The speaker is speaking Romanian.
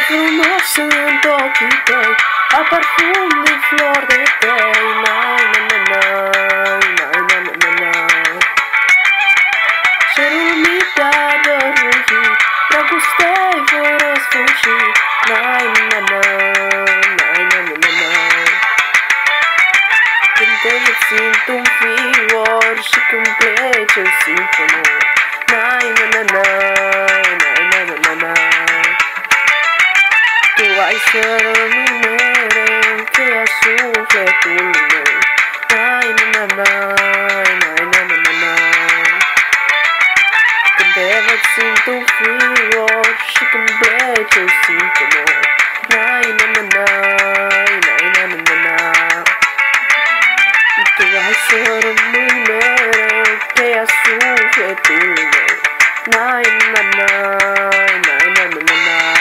frumos sunt ochii tăi, a parfum de flori de tăi. Cerul mi te-a dăruit, dragoste-i fără sfârșit. Când te văd simt un fior și când pleci îl simt amor. Tu ai să rămâi mereu cheia sufletului meu. Când te văd simt un fior și când pleci îl simt amor. Tu ai să rămâi mereu cheia sufletului meu.